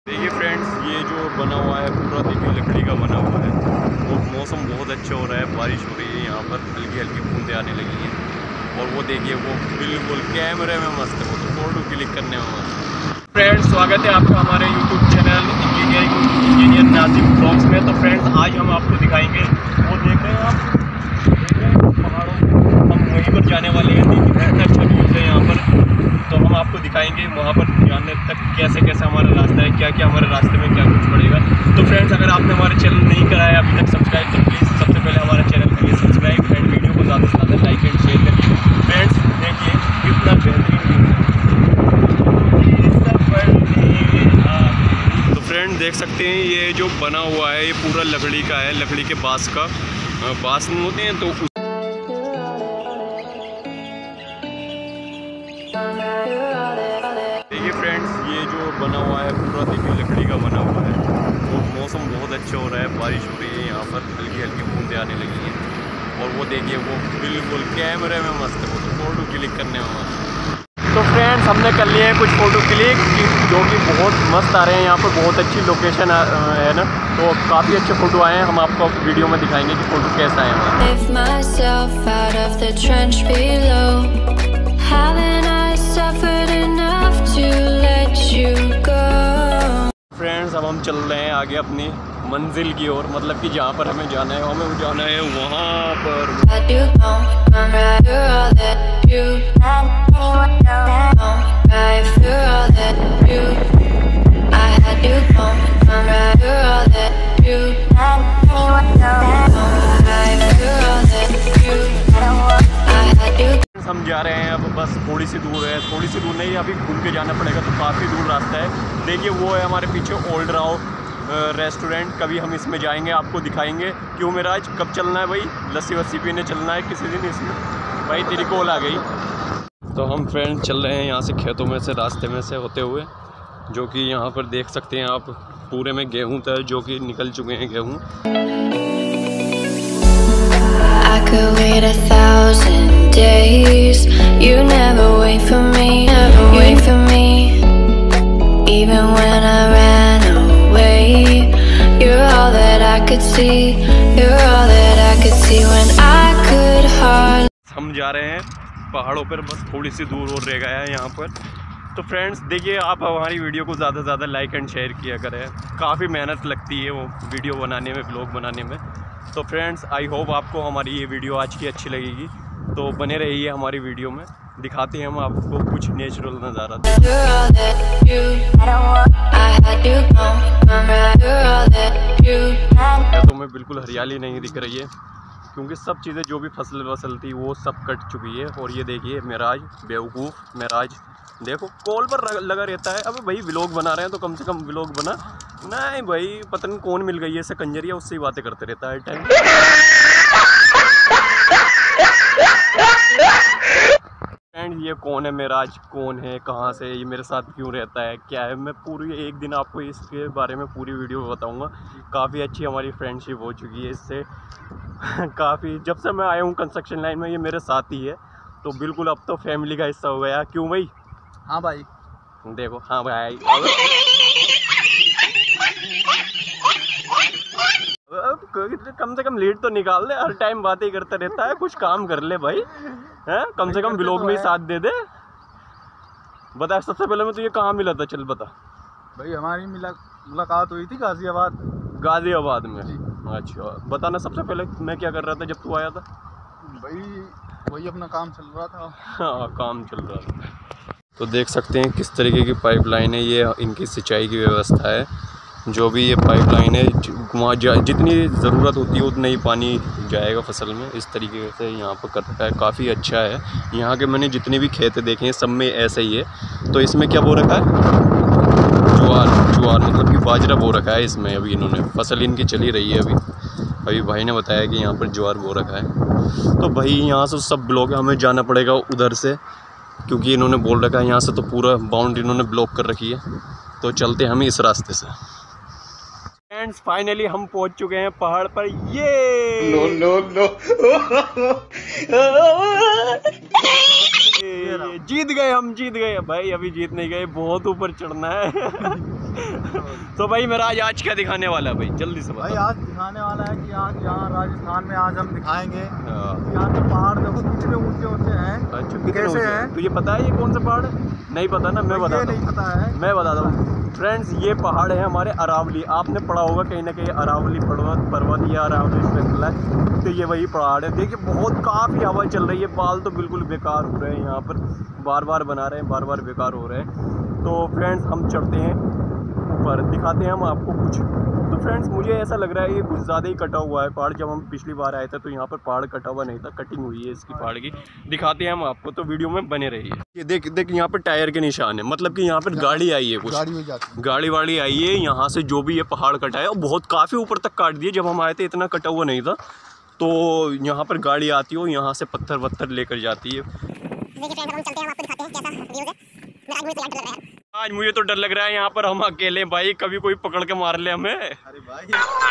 देखिए फ्रेंड्स, ये जो बना हुआ है पूरा देखिए लकड़ी का बना हुआ है और मौसम बहुत अच्छा हो रहा है, बारिश हो रही है, यहाँ पर हल्की हल्की बूंदें आने लगी हैं और वो देखिए वो बिल्कुल कैमरे में मस्त है, वो तो फोटो क्लिक करने में मस्त। फ्रेंड्स, स्वागत है आपका हमारे YouTube channel engineer Nazim blogs में। तो फ्रेंड्स, आज हम आपको दिखाएंगे, वो देख रहे हैं आप, पहाड़ों, हम वहीं पर जाने वाले हैं। देखिए अच्छा व्यूज़ है यहाँ पर, तो हम आपको दिखाएंगे वहाँ पर जाने तक कैसे कैसे हमारा रास्ता है, क्या क्या हमारे रास्ते में क्या कुछ पड़ेगा। तो फ्रेंड्स, अगर आपने हमारे चैनल नहीं करा है अभी तक सब्सक्राइब, तो प्लीज़ सबसे पहले हमारे चैनल करिए सब्सक्राइब एंड वीडियो को ज़्यादा से ज़्यादा लाइक एंड शेयर करिए। फ्रेंड्स देखिए कितना बेहतरीन। तो फ्रेंड्स देख सकते हैं ये जो बना हुआ है ये पूरा लकड़ी का है, लकड़ी के बाँस का, बाँस नहीं होते हैं तो देखिए फ्रेंड्स, ये जो बना हुआ है पूरा देखिए लकड़ी का बना हुआ है और मौसम बहुत अच्छा हो रहा है, बारिश हो रही है, यहाँ पर हल्की हल्की बूंदें आने लगी हैं और वो देखिए वो बिल्कुल कैमरे में मस्त है, वो तो फोटो क्लिक करने में मस्त। तो फ्रेंड्स, हमने कर लिए हैं कुछ फ़ोटो क्लिक जो कि बहुत मस्त आ रहे हैं, यहाँ पर बहुत अच्छी लोकेशन है ना, तो काफ़ी अच्छे फ़ोटो आए हैं। हम आपको वीडियो में दिखाएंगे कि फ़ोटो कैसा है फ्रेंड्स। अब हम चल रहे हैं आगे अपनी मंजिल की ओर, मतलब कि जहाँ पर हमें जाना है, हमें जाना है वहाँ पर। हम जा रहे हैं अब, बस थोड़ी सी दूर है, थोड़ी सी दूर नहीं, अभी घूम के जाना पड़ेगा, तो काफ़ी दूर रास्ता है। देखिए वो है हमारे पीछे ओल्ड राव रेस्टोरेंट, कभी हम इसमें जाएंगे, आपको दिखाएंगे। क्यों मेरा आज कब चलना है भाई, लस्सी वस्सी पीने चलना है किसी दिन इसमें, भाई तेरी कॉल आ गई। तो हम फ्रेंड चल रहे हैं यहाँ से खेतों में से, रास्ते में से होते हुए, जो कि यहाँ पर देख सकते हैं आप पूरे में गेहूँ था, जो कि निकल चुके हैं गेहूँ। I could wait 1,000 days. You never wait for me, never wait for me. Even when I ran away, you're all that I could see. You're all that I could see when I could hardly. हम जा रहे हैं पहाड़ों पर, बस थोड़ी सी दूर और रह गया है यहाँ पर। तो फ्रेंड्स देखिए, आप हमारी वीडियो को ज़्यादा से ज़्यादा लाइक एंड शेयर किया करें, काफ़ी मेहनत लगती है वो वीडियो बनाने में, ब्लॉग बनाने में। तो फ्रेंड्स, आई होप आपको हमारी ये वीडियो आज की अच्छी लगेगी, तो बने रहिए हमारी वीडियो में, दिखाते हैं हम आपको कुछ नेचुरल नज़ारा। तो में बिल्कुल हरियाली नहीं दिख रही है, क्योंकि सब चीज़ें जो भी फसल थी वो सब कट चुकी है। और ये देखिए मेराज, बेवकूफ़ मेराज, देखो कॉल पर लगा रहता है। अब भाई व्लॉग बना रहे हैं तो कम से कम व्लॉग बना, नहीं भाई पता नहीं कौन मिल गई है ऐसे कंजरिया, उससे ही बातें करते रहता है टाइम। फ्रेंड ये कौन है मेराज, कौन है, कहाँ से, ये मेरे साथ क्यों रहता है, क्या है, मैं पूरी एक दिन आपको इसके बारे में पूरी वीडियो में बताऊँगा। काफ़ी अच्छी हमारी फ्रेंडशिप हो चुकी है इससे काफ़ी, जब से मैं आया हूँ कंस्ट्रक्शन लाइन में ये मेरे साथ ही है, तो बिल्कुल अब तो फैमिली का हिस्सा हो गया। क्यों भाई? हाँ भाई, देखो, हाँ भाई कम से कम लीड तो निकाल दे, हर टाइम बातें करता रहता है, कुछ काम कर ले भाई, हैं? कम से कम व्लॉग में ही साथ दे दे। बता सबसे पहले मैं तुझे कहाँ मिला था, चल बता भाई। हमारी मुलाकात हुई थी गाज़ियाबाद में। अच्छा बताना, सबसे पहले मैं क्या कर रहा था जब तू आया था? भाई वही अपना काम चल रहा था। हाँ काम चल रहा था। तो देख सकते हैं किस तरीके की पाइपलाइन है, ये इनकी सिंचाई की व्यवस्था है। जो भी ये पाइपलाइन है, वहाँ जितनी ज़रूरत होती है उतना ही पानी जाएगा फसल में, इस तरीके से यहाँ पर कर रखा है, काफ़ी अच्छा है। यहाँ के मैंने जितने भी खेत देखे हैं सब में ऐसा ही है। तो इसमें क्या बो रखा है, ज्वार मतलब कि बाजरा बो रखा है इसमें। अभी इन्होंने फसल इनकी चली रही है, अभी भाई ने बताया कि यहाँ पर ज्वार बो रखा है। तो भाई यहाँ से सब ब्लॉक है, हमें जाना पड़ेगा उधर से, क्योंकि इन्होंने बोल रखा है यहाँ से तो पूरा बाउंड्री इन्होंने ब्लॉक कर रखी है। तो चलते हम इस रास्ते से। फ्रेंड्स फाइनली हम पहुंच चुके हैं पहाड़ पर। ये नो जीत गए, हम जीत गए भाई। अभी जीत नहीं गए, बहुत ऊपर चढ़ना है तो भाई मेरा आज क्या दिखाने वाला है भाई, जल्दी से भाई बता। आज दिखाने वाला है कि आज यहाँ राजस्थान में आज हम दिखाएंगे यहाँ के पहाड़ देखो कितने ऊंचे ऊंचे हैं। अच्छा कैसे हैं? तुझे पता है ये कौन सा पहाड़ है? नहीं पता ना, मैं बताता नहीं हूँ। पता है, मैं बताता हूँ फ्रेंड्स, ये पहाड़ है हमारे अरावली। आपने पढ़ा होगा कहीं ना कहीं अरावली पर्वत या अरावली श्रृंखला है, तो ये वही पहाड़ है। देखिए बहुत काफ़ी हवा चल रही है, बाल तो बिल्कुल बेकार हो रहे हैं यहाँ पर, बार बार बना रहे हैं, बार बार बेकार हो रहे हैं। तो फ्रेंड्स हम चढ़ते हैं ऊपर, दिखाते हैं हम आपको कुछ। तो फ्रेंड्स मुझे ऐसा लग रहा है ये कुछ ज़्यादा ही कटा हुआ है पहाड़। जब हम पिछली बार आए थे तो यहाँ पर पहाड़ कटा हुआ नहीं था, कटिंग हुई है इसकी पहाड़ की। दिखाते हैं हम आपको, तो वीडियो में बने रहिए। ये देख देख यहाँ पर टायर के निशान है, मतलब कि यहाँ पर गाड़ी आई है, कुछ गाड़ी वाड़ी आई है। यहाँ से जो भी ये पहाड़ कटा है, बहुत काफ़ी ऊपर तक काट दिए। जब हम आए थे इतना कटा हुआ नहीं था। तो यहाँ पर गाड़ी आती है, यहाँ से पत्थर वत्थर लेकर जाती है। आज मुझे तो डर लग रहा है, यहाँ पर हम अकेले भाई, कभी कोई पकड़ के मार ले हमें। अरे भाई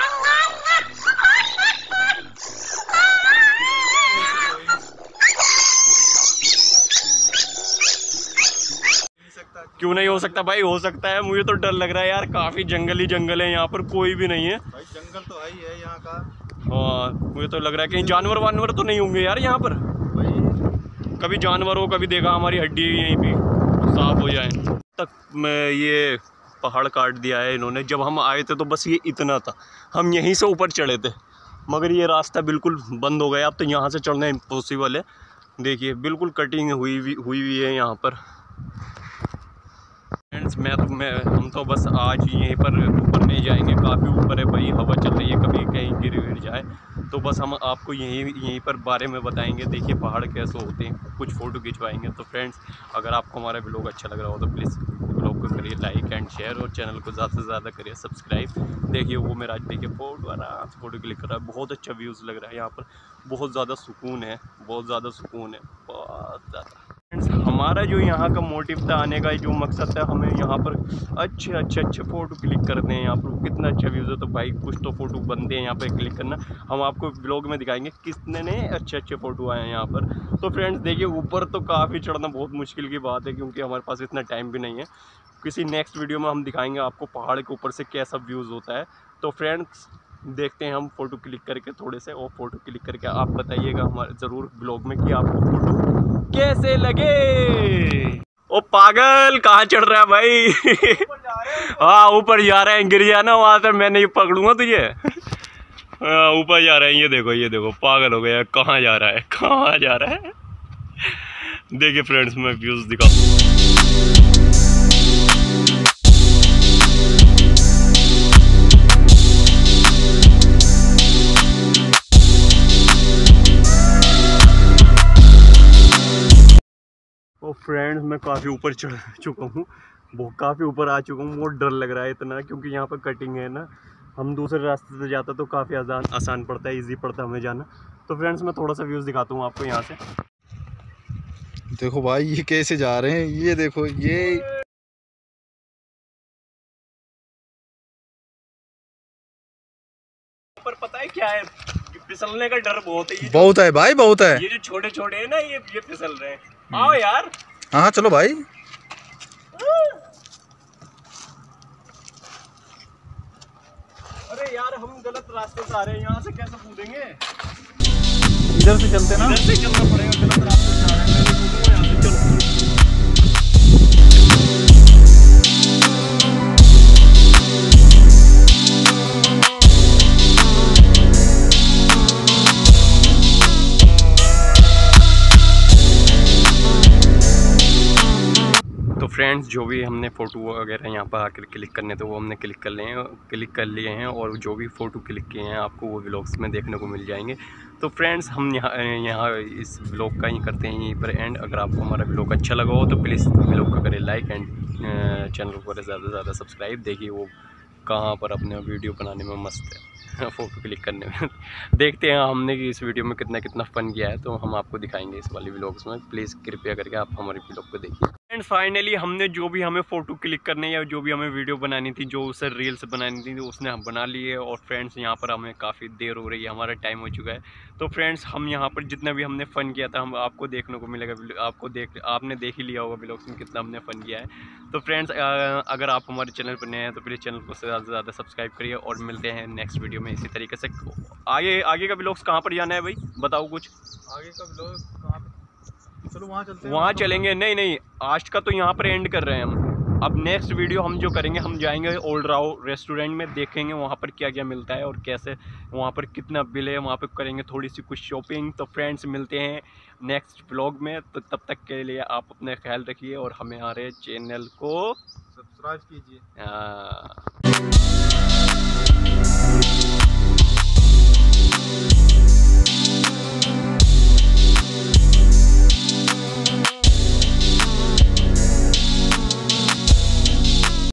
क्यों नहीं हो सकता भाई, हो सकता है। मुझे तो डर लग रहा है यार, काफी जंगल ही जंगल है यहाँ पर, कोई भी नहीं है भाई, जंगल तो है ही है यहाँ का। हाँ मुझे तो लग रहा है कहीं जानवर वानवर तो नहीं होंगे यार यहाँ पर। भाई कभी जानवर हो, कभी देखा हमारी हड्डी यहीं भी साफ हो जाए। तक मैं ये पहाड़ काट दिया है इन्होंने। जब हम आए थे तो बस ये इतना था, हम यहीं से ऊपर चढ़े थे, मगर ये रास्ता बिल्कुल बंद हो गया। अब तो यहाँ से चढ़ना इम्पॉसिबल है। देखिए बिल्कुल कटिंग हुई है यहाँ पर। फ्रेंड्स हम तो बस आज यहीं पर ऊपर नहीं जाएंगे, काफ़ी ऊपर है भाई, हवा चल रही है, कभी कहीं गिर जाए तो बस हम आपको यहीं पर बारे में बताएंगे। देखिए पहाड़ कैसे होते हैं, कुछ फ़ोटो खिंचवाएंगे। तो फ्रेंड्स अगर आपको हमारा ब्लॉग अच्छा लग रहा हो तो प्लीज़ ब्लॉग को करिए लाइक एंड शेयर, और चैनल को ज़्यादा से ज़्यादा करिए सब्सक्राइब। देखिए वो मेरा आज देखिए फ़ोटो क्लिक कर रहा है, बहुत अच्छा व्यूज़ लग रहा है यहाँ पर, बहुत ज़्यादा सुकून है, बहुत ज़्यादा सुकून है, बहुत ज़्यादा। फ्रेंड्स हमारा जो यहाँ का मोटिव था, आने का जो मकसद था, हमें यहाँ पर अच्छे फ़ोटो क्लिक करते हैं। यहाँ पर कितना अच्छा व्यूज़ है, तो भाई कुछ तो फ़ोटो बनते हैं यहाँ पर क्लिक करना। हम आपको ब्लॉग में दिखाएंगे कितने अच्छे फ़ोटो आए हैं यहाँ पर। तो फ्रेंड्स देखिए ऊपर तो काफ़ी चढ़ना बहुत मुश्किल की बात है, क्योंकि हमारे पास इतना टाइम भी नहीं है। किसी नेक्स्ट वीडियो में हम दिखाएंगे आपको पहाड़ के ऊपर से कैसा व्यूज़ होता है। तो फ्रेंड्स देखते हैं हम फ़ोटो क्लिक करके थोड़े से, और फ़ोटो क्लिक करके आप बताइएगा हमारे ज़रूर ब्लॉग में कि आपको फ़ोटो कैसे लगे। ओ पागल कहाँ चढ़ रहा है भाई? हाँ ऊपर जा रहे हैं, गिर जाना वहाँ से, मैं नहीं पकड़ूंगा तुझे। हाँ ऊपर जा रहे हैं, ये देखो पागल हो गया, कहाँ जा रहा है, कहाँ जा रहा है। देखिए फ्रेंड्स मैं व्यूज़ दिखाता हूँ। और फ्रेंड्स मैं काफ़ी ऊपर चढ़ चुका हूँ, वो काफ़ी ऊपर आ चुका हूँ। बहुत डर लग रहा है इतना, क्योंकि यहाँ पर कटिंग है ना, हम दूसरे रास्ते से जाता तो काफ़ी आसान पड़ता है, इजी पड़ता है हमें जाना। तो फ्रेंड्स मैं थोड़ा सा व्यूज़ दिखाता हूँ आपको यहाँ से। देखो भाई ये कैसे जा रहे हैं, ये देखो ये पर पता है क्या है, फिसलने का डर बहुत है। बहुत है भाई, बहुत है। ये जो छोटे छोटे है ना, ये फिसल रहे हैं। आओ यार, हाँ चलो भाई। अरे यार हम गलत रास्ते से आ रहे हैं, यहाँ से कैसे कूदेंगे? इधर से चलते ना, इधर से चलना पड़ेगा, गलत रास्ते से आ रहे हैं, मैं कूदूंगा यहाँ से। चलो फ्रेंड्स जो भी हमने फ़ोटो वगैरह यहाँ पर आकर क्लिक करने थे वो हमने क्लिक कर लिए हैं, और जो भी फ़ोटो क्लिक किए हैं आपको वो व्लॉग्स में देखने को मिल जाएंगे। तो फ्रेंड्स हम यहाँ इस व्लॉग का ही करते हैं यहीं पर एंड। अगर आपको हमारा व्लॉग अच्छा लगा हो तो प्लीज़ व्लॉग को करें लाइक एंड चैनल को करें ज़्यादा से ज़्यादा सब्सक्राइब। देखिए वो कहाँ पर अपने वीडियो बनाने में मस्त है, फ़ोटो क्लिक करने में। देखते हैं हमने कि इस वीडियो में कितना फ़न किया है, तो हम आपको दिखाएंगे इस वाली व्लॉग्स में। प्लीज़ कृपया करके आप हमारे व्लॉग को देखिए। फाइनली हमने जो भी हमें फ़ोटो क्लिक करने या जो भी हमें वीडियो बनानी थी, जो उसे रील्स बनानी थी, तो उसने हम बना लिए। और फ्रेंड्स यहाँ पर हमें काफ़ी देर हो रही है, हमारा टाइम हो चुका है। तो फ्रेंड्स हम यहाँ पर जितना भी हमने फ़न किया था हम आपको देखने को मिलेगा, आपने देख ही लिया होगा ब्लॉग्स में कितना हमने फ़न किया है। तो फ्रेंड्स अगर आप हमारे चैनल पर नए हैं तो प्लीज़ चैनल को ज़्यादा से ज़्यादा सब्सक्राइब करिए और मिलते हैं नेक्स्ट वीडियो में इसी तरीके से। आगे का ब्लॉग्स कहाँ पर जाना है भाई, बताओ कुछ। आगे का ब्लॉग कहाँ पे? चलो वहाँ चलते हैं, वहाँ चलेंगे। नहीं आज का तो यहाँ पर एंड कर रहे हैं हम। अब नेक्स्ट वीडियो हम जो करेंगे, हम जाएंगे ओल्ड राव रेस्टोरेंट में, देखेंगे वहाँ पर क्या क्या मिलता है और कैसे वहाँ पर कितना बिल है, वहाँ पर करेंगे थोड़ी सी कुछ शॉपिंग। तो फ्रेंड्स मिलते हैं नेक्स्ट व्लॉग में, तो तब तक के लिए आप अपना ख्याल रखिए और हमारे चैनल को सब्सक्राइब कीजिए।